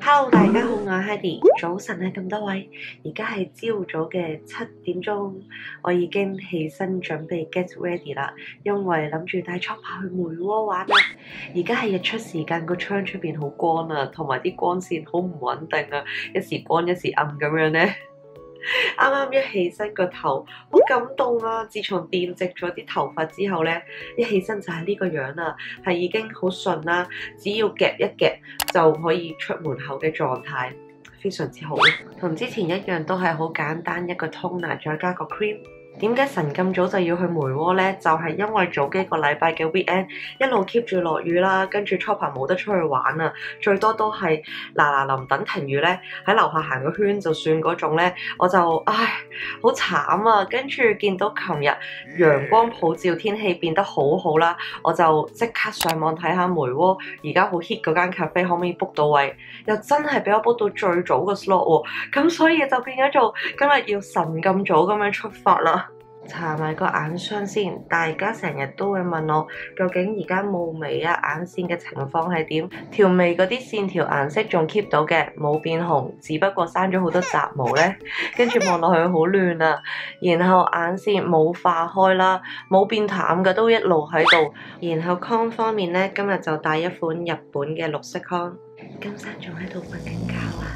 Hello，大家好，我係 Heidi。早晨啊，咁多位，而家係朝早嘅7點鐘，我已經起身準備 get ready 啦，因為諗住帶 Chopper 去梅窩玩啦。而家係日出時間，個窗出邊好光啊，同埋啲光線好唔穩定啊，一時光一時暗咁樣咧。啱啱一起身個頭好感動啊！自從電直咗啲頭髮之後咧，一起身就係呢個樣啦，係已經好順啦，只要夾一夾就可以出門口嘅狀態，非常之好。同之前一樣都係好簡單，一個 toner 再加個 cream。點解晨咁早就要去梅窩呢？就係因為早幾個禮拜嘅 weekend 一路 keep 住落雨啦，跟住 Chopper 冇得出去玩啊，最多都係嗱臨等停雨咧，喺樓下行個圈就算嗰種咧，我就好慘啊！跟住見到琴日陽光普照，天氣變得好好啦，我就即刻上網睇下梅窩而家好 hit 嗰間 cafe 可唔可以 book 到位，又真係俾我 book 到最早個 slot 喎，咁所以就變咗做今日要晨咁早咁樣出發啦。搽埋個眼霜先，大家成日都會問我究竟而家霧眉啊眼線嘅情況係點？條眉嗰啲線條顏色仲 keep 到嘅，冇變紅，只不過生咗好多雜毛咧，跟住望落去好亂啊。然後眼線冇化開啦，冇變淡嘅都一路喺度。然後 con 方面咧，今日就帶一款日本嘅綠色 con。金山仲喺度瞓緊覺啊！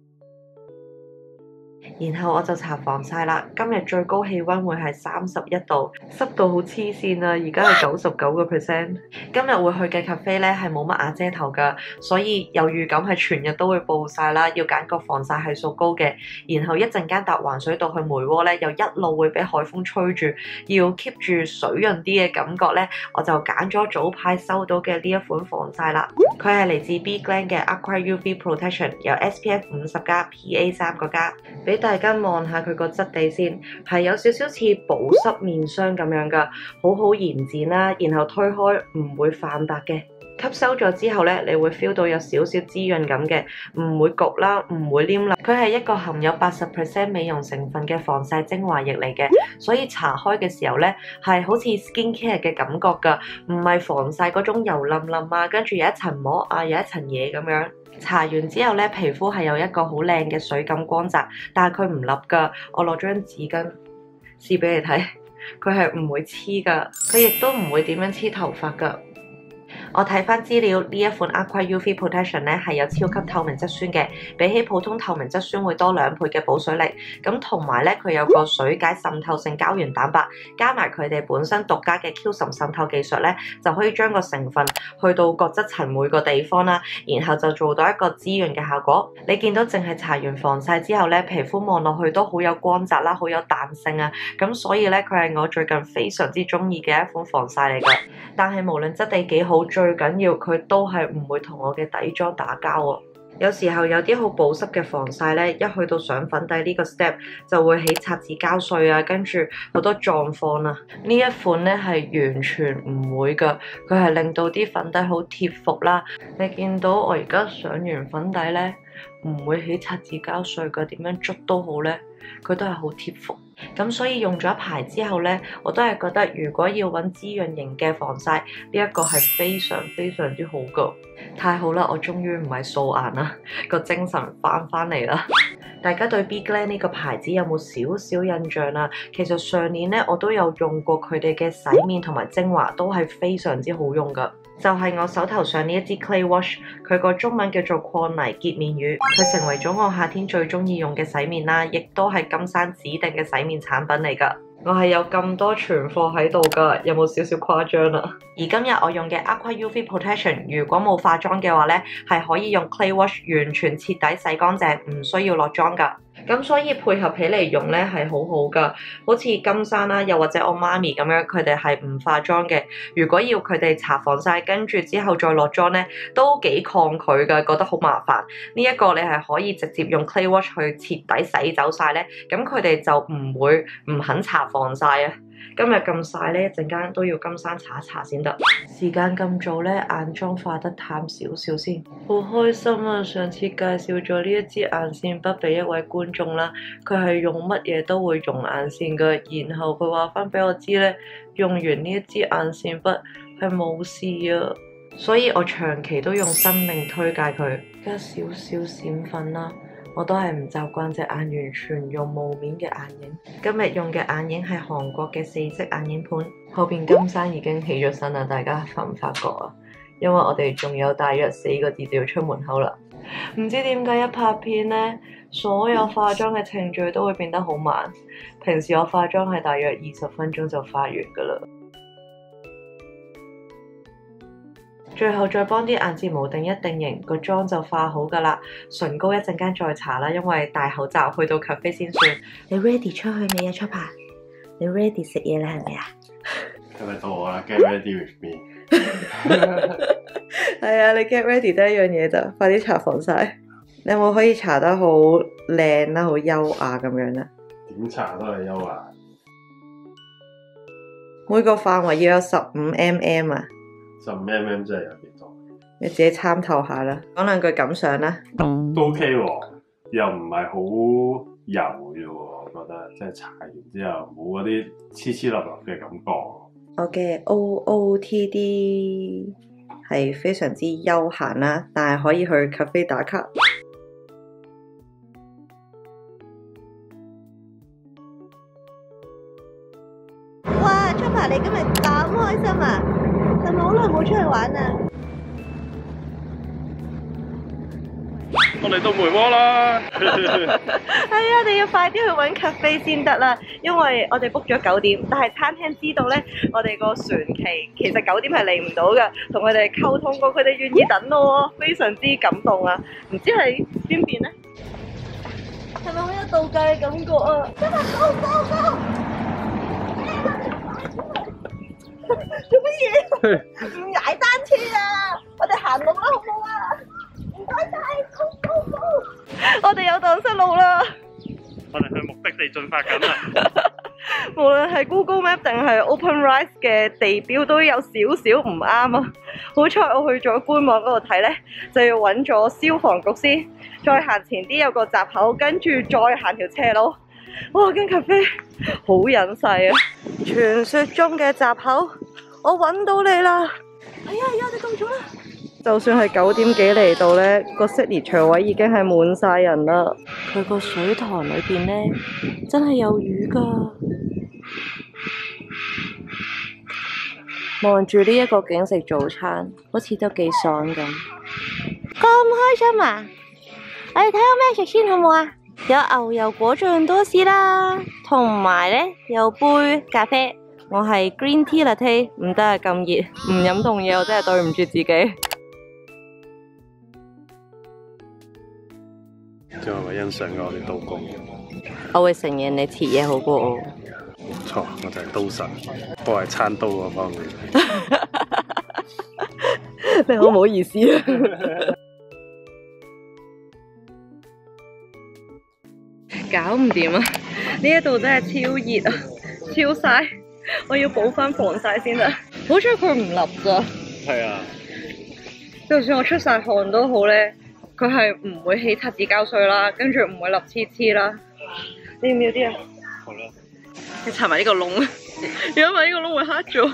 然後我就搽防曬啦。今日最高氣溫會係31度，濕度好黐線啊！而家係99%。今日會去嘅 cafe 咧係冇乜瓦遮頭㗎，所以有預感係全日都會暴曬啦。要揀個防曬係數高嘅。然後一陣間搭環水道去梅窩咧，又一路會俾海風吹住，要 keep 住水潤啲嘅感覺咧，我就揀咗早排收到嘅呢一款防曬啦。佢係嚟自 BGLAM 嘅 Aqua UV Protection， 有 SPF 50+、PA 3個+，俾大家望下佢個質地先，係有少少似保濕面霜咁樣噶，好好延展啦，然後推開唔會泛白嘅，吸收咗之後咧，你會 feel 到有少少滋潤感嘅，唔會焗啦，唔會黏啦。佢係一個含有80% 美容成分嘅防曬精華液嚟嘅，所以搽開嘅時候咧係好似 skincare 嘅感覺噶，唔係防曬嗰種油淋淋啊，跟住有一層膜啊，有一層嘢咁樣。搽完之後咧，皮膚係有一個好靚嘅水感光澤，但係佢唔笠噶。我攞張紙巾試俾你睇，佢係唔會黐噶，佢亦都唔會點樣黐頭髮噶。我睇翻資料，呢一款 Aqua UV Protection 咧係有超級透明質酸嘅，比起普通透明質酸會多2倍嘅保水力。咁同埋咧，佢有個水解滲透性膠原蛋白，加埋佢哋本身獨家嘅 Q10 滲透技術咧，就可以將個成分去到角質層每個地方啦，然後就做到一個滋潤嘅效果。你見到淨係搽完防曬之後咧，皮膚望落去都好有光澤啦，好有彈性啊。咁所以咧，佢係我最近非常之中意嘅一款防曬嚟㗎。但係無論質地幾好，最緊要佢都係唔會同我嘅底妝打交喎。有時候有啲好保濕嘅防曬咧，一去到上粉底呢個 step 就會起擦紙膠碎啊，跟住好多狀況啊。呢一款咧係完全唔會㗎，佢係令到啲粉底好貼服啦。你見到我而家上完粉底咧，唔會起擦紙膠碎㗎，點樣捽都好咧，佢都係好貼服。咁所以用咗一排之後咧，我都係覺得如果要揾滋潤型嘅防曬，呢一個係非常非常之好㗎。太好啦，我終於唔係素顏啦，個精神翻嚟啦。大家對 BGLAM 呢個牌子有冇少少印象啊？其實上年咧我都有用過佢哋嘅洗面同埋精華，都係非常之好用㗎。就係我手頭上呢一支 Clay Wash， 佢個中文叫做礦泥潔面乳，佢成為咗我夏天最中意用嘅洗面啦，亦都係金山指定嘅洗面產品嚟㗎。我係有咁多存貨喺度㗎，有冇少少誇張啊？而今日我用嘅 Aqua UV Protection， 如果冇化妝嘅話咧，係可以用 Clay Wash 完全徹底洗乾淨，唔需要落妝㗎。咁所以配合起嚟用咧係好好㗎，好似金山啦，又或者我媽咪咁樣，佢哋係唔化妝嘅。如果要佢哋搽防曬，跟住之後再落妝咧，都幾抗拒㗎，覺得好麻煩。呢一個你係可以直接用 Clay Wash 去徹底洗走晒咧，咁佢哋就唔會唔肯搽防曬啊。今日咁曬咧，一陣間都要金山搽一搽先得。時間咁早咧，眼妝化得淡少少先。好開心啊！上次介紹咗呢一支眼線筆俾一位觀眾啦，佢係用乜嘢都會溶眼線㗎，然後佢話翻俾我知咧，用完呢一支眼線筆係冇事啊，所以我長期都用生命推介佢。 加少少閃粉啦。我都係唔習慣隻眼完全用霧面嘅眼影。今日用嘅眼影係韓國嘅4色眼影盤，後邊金山已經起咗身啦，大家發唔發覺啊？因為我哋仲有大約4個字就要出門口啦。唔知點解一拍片呢，所有化妝嘅程序都會變得好慢。平時我化妝係大約20分鐘就化完噶啦。最後再幫啲眼睫毛定一定型，個妝就化好噶啦。唇膏一陣間再搽啦，因為戴口罩去到 cafe 先算。你 ready 出去未啊，Chopper？你 ready 食嘢啦係咪啊？ 係咪到我啦？Get ready with me。 係啊，你 get ready 得一樣嘢咋，快啲搽防曬。你有冇可以搽得好靚啦，好優雅咁樣啊？ 點搽都係優雅。 每個範圍要有15mm 啊。 15mm 真係有幾多？ 你自己參透下啦，講兩句感想啦。 都 OK 喎，又唔係好油嘅喎，我覺得即係搽完之後冇嗰啲黐黐立立嘅感覺。 我嘅 OOTD 係非常之休閒啦，但係可以去 cafe 打卡。哇 Chopper 你今日咁開心啊！係咪好耐冇出去玩啊？ 我嚟到梅窩啦！ 係啊，我哋要快啲去揾 cafe 先得啦，因為我哋 book 咗9點，但係餐廳知道咧，我哋個船期其實9點係嚟唔到㗎，同佢哋溝通過，佢哋願意等咯，非常之感動啊！唔知係邊邊咧？係咪好有度假嘅感覺啊？真係高高高！做乜嘢？唔踩單車啊！我哋行路啦，好唔好啊？唔該晒，高高高！我哋有蕩失路啦！ 我哋向目的地進發緊啦！ 無論係 Google Map 定係 OpenRice 嘅地標都有少少唔啱啊！好彩我去咗官網嗰度睇咧，就要揾咗消防局先，再行前啲有個閘口，跟住再行條斜路。哇！間 cafe 好隱世啊！傳說中嘅閘口，我揾到你啦！哎呀，我哋到咗啦！就算係9點幾嚟到呢，個悉尼場位已經係滿晒人啦。佢個水塘裏邊呢，真係有魚㗎。望住呢一個景食早餐，好似都幾爽咁。咁開心啊！我哋睇下咩食先好唔好啊？有牛油果醬多士啦，同埋呢有杯咖啡。我係 green tea latte， 唔得啊，咁熱，唔飲凍嘢我真係對唔住自己。 仲係咪欣賞我哋刀工？ 我會承認你切嘢好過我。 冇錯，我就係刀神，我係餐刀嗰方面。 你好唔好意思啊？搞唔掂啊！呢一度真係超熱啊，超曬，我要補翻防曬先得。好彩佢唔立咋。 係啊。 就算我出晒汗都好咧，佢係唔會起擦紙膠水啦，跟住唔會立黐黐啦。你要唔要啲啊？ 好啦。 你搽埋呢個窿，如果唔係呢個窿會黑咗。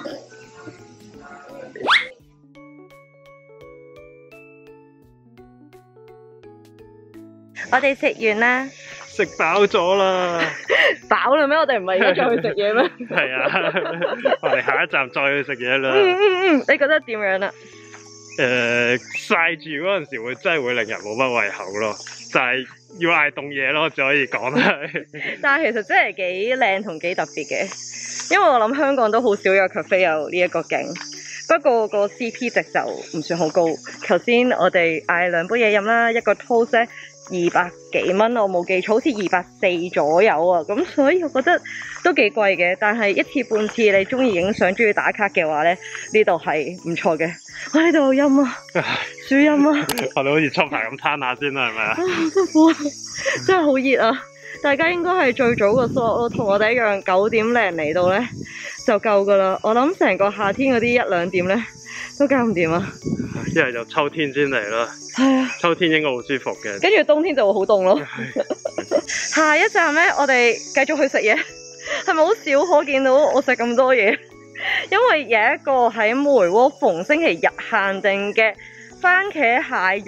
我哋食完啦。 食飽咗啦！ 飽啦咩？我哋唔係而家再去食嘢咩？ 係啊，我哋下一站再去食嘢啦。 你覺得點樣啊？ 曬住嗰陣時會真係會令人冇乜胃口咯，就係要嗌凍嘢咯，只可以講係。但係其實真係幾靚同幾特別嘅，因為我諗香港都好少有 cafe 有呢一個景，不過個 CP 值就唔算好高。頭先我哋嗌2杯嘢飲啦，一個 toast 200幾蚊，我冇記錯，好似240左右啊，咁所以我覺得都幾貴嘅。但係一次半次你中意影相、中意打卡嘅話咧，呢度係唔錯嘅。我呢度好陰啊，樹陰啊，我哋好似出牌咁攤下先啦，係咪啊？好辛苦啊，真係好熱啊！大家應該係最早個 slot 咯，同我哋一樣9點零嚟到咧就夠噶啦。我諗成個夏天嗰啲1、2點咧都搞唔掂啊！一係就秋天先嚟啦，係啊，秋天應該好舒服嘅，跟住冬天就會好凍咯。下一站咧，我哋繼續去食嘢，係咪好少可見到我食咁多嘢？因為有一個喺梅窩逢星期日限定嘅番茄蟹肉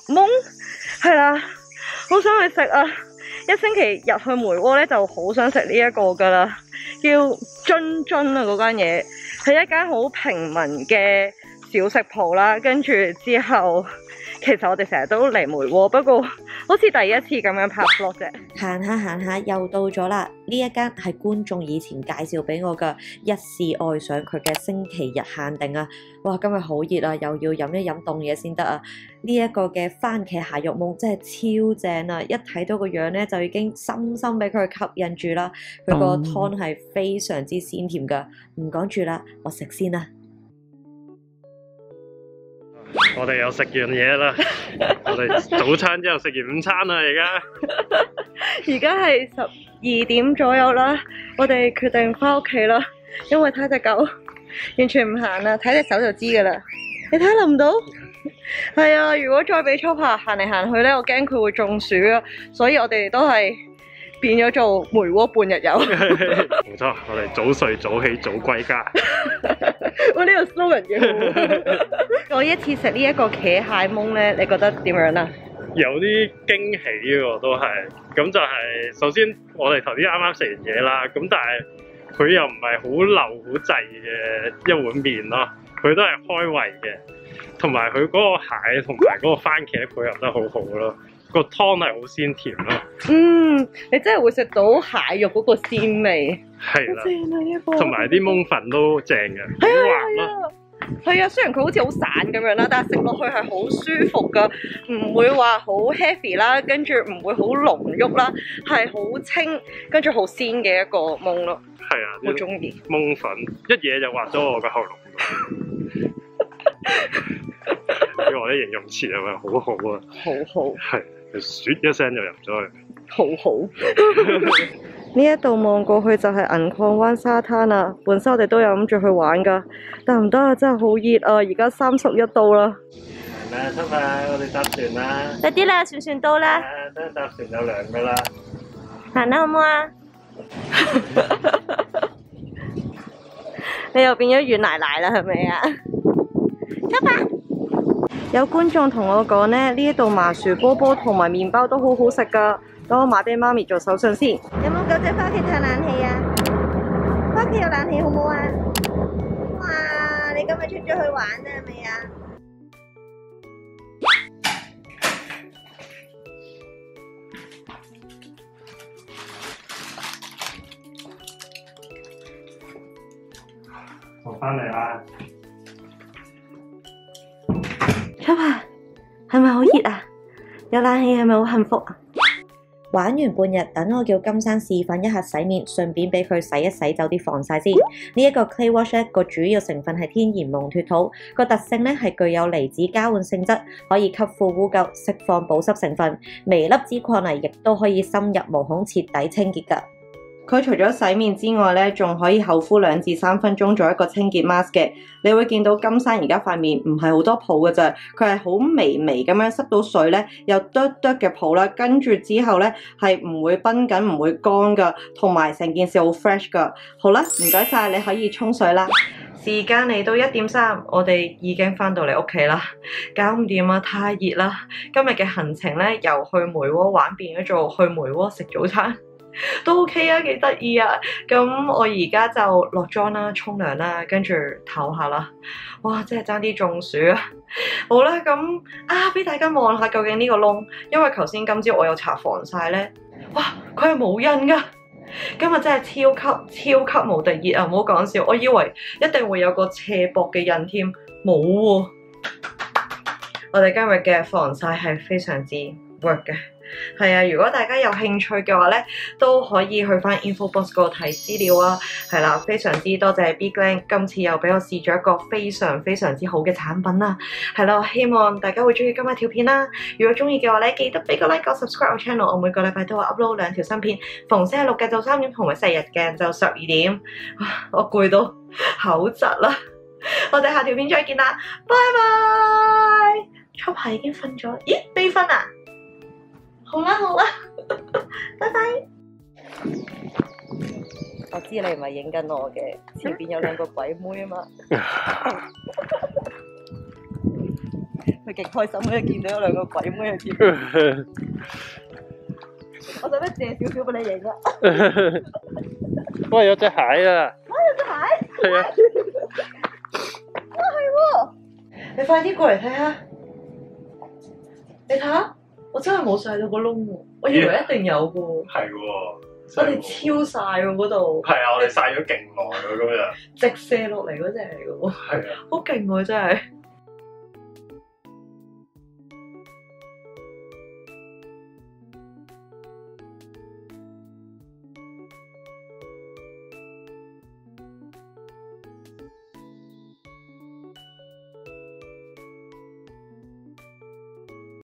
檬，係啦，好想去食啊！一星期日去梅窩咧，就好想食呢一個噶啦，叫津津啊，嗰間嘢係一間好平民嘅小食鋪啦。跟住之後，其實我哋成日都嚟梅窩，不過好似第一次咁樣拍 vlog 啫。 行下行下又到咗啦！呢一間係觀眾以前介紹俾我嘅，一試愛上佢嘅星期日限定啊！哇，今日好熱啊，又要飲一飲凍嘢先得啊！呢一個嘅番茄蟹肉檬真係超正啊！一睇到個樣咧，就已經深深俾佢吸引住啦。佢個湯係非常之鮮甜噶，唔講住啦，我食先啦。 我哋又食完嘢啦，我哋早餐之後食完午餐啦，而家係12點左右啦，我哋決定翻屋企啦，因為睇隻狗完全唔行啦，睇隻手就知噶啦，你睇淋唔到？係啊，如果再俾初拍行嚟行去咧，我驚佢會中暑啊，所以我哋都係變咗做梅窩半日遊。冇錯，我哋早睡早起早歸家。我呢個 slogan 幾好。我一次食呢一個茄蟹檬咧，你覺得點樣啊？有啲驚喜喎，都係。咁就係首先我哋頭先啱啱食完嘢啦，咁但係佢又唔係好流好滯嘅一碗麵咯，佢都係開胃嘅，同埋佢嗰個蟹同埋嗰個番茄配合得好好咯。個湯係好鮮甜咯。你真係會食到蟹肉嗰個鮮味。係啦，正啊呢一個。同埋啲檬粉都正嘅，好滑咯。係啊，雖然佢好似好散咁樣啦，但係食落去係好舒服噶，唔會話好 heavy 啦，跟住唔會好濃郁啦，係好清，跟住好鮮嘅一個檬咯。係啊，好中意。檬粉一嘢就滑咗我個喉嚨。俾我啲形容詞係咪好好啊？好好。係。唰一聲就入咗去，好好。呢一度望過去就係銀礦灣沙灘啦。本身我哋都有諗住去玩噶，但唔得啊，真係好熱啊！而家31度啦。係咪啊？出發，我哋搭船啦。快啲啦，船到啦。等搭船就涼噶啦。行啦，好唔好啊？你又變咗軟奶奶啦，係咪啊？出發。有觀眾同我講呢，呢一度麻薯波波同埋麵包都好好食噶，等我買俾媽咪做手信先。有冇狗仔返屋企嘆冷氣啊？返屋企有冷氣好唔好啊？哇！你今日出咗去玩啦，係咪啊？我返嚟啦。出發，係咪好熱啊？有冷氣係咪好幸福啊？玩完半日，等我叫金山示範一下洗面，順便俾佢洗一洗走啲防曬先。呢一個 Clay Wash 咧，個主要成分係天然蒙脫土，個特性咧係具有離子交換性質，可以吸附污垢，釋放保濕成分。微粒子礦泥亦都可以深入毛孔，徹底清潔㗎。佢除咗洗面之外咧，仲可以口敷2至3分鐘做一個清潔 mask 嘅。你會見到金山而家塊面唔係好多泡嘅啫，佢係好微微咁樣濕到水咧，有嘟嘟嘅泡啦。跟住之後咧係唔會繃緊，唔會乾噶，同埋成件事好 fresh 噶。好啦，唔該晒，你可以沖水啦。時間嚟到1點3，我哋已經翻到嚟屋企啦。搞唔掂啊，太熱啦！今日嘅行程咧，由去梅窩玩變咗做去梅窩食早餐。都 OK 啊，幾得意啊！咁我而家就落妝啦、沖涼啦，跟住唞下啦。哇，真係爭啲中暑啊！好啦，咁俾大家望下究竟呢個窿，因為頭先今朝我有搽防曬咧，哇，佢係冇印噶。今日真係超級無敵熱啊！唔好講笑，我以為一定會有個斜薄嘅印添，冇喎。我哋今日嘅防曬係非常之 work 嘅。係啊，如果大家有興趣嘅話咧，都可以去翻 info box 嗰度睇資料啊。係啦，非常之多謝 BigLang 今次又俾我試咗一個非常之好嘅產品啦。係啦，希望大家會中意今日條片啦。如果中意嘅話咧，記得俾個 like 個 subscribe 我 channel。我每個禮拜都會 upload 2條新片，逢星期六嘅就3點，同埋星期日嘅就12點。我攰到口窒啦。我哋下條片再見啦，拜拜。初排已經瞓咗，咦？未瞓啊？好啦，拜拜。我知你唔係影緊我嘅，前邊有2個鬼妹啊嘛。 佢極開心，跟住見到有兩個鬼咁樣見。我使唔使借少少俾你影啊？ 喂，有隻蟹啊！ 有隻蟹？ 係啊！ 係喎！你快啲過嚟睇下，你睇下，我真係冇晒到個窿喎，我以為一定有嘅喎。 係喎， 我哋超晒喎嗰度。 係啊，我哋晒咗勁耐喎，今日。 直射落嚟嗰隻嚟嘅喎。 係啊。 好勁喎真係。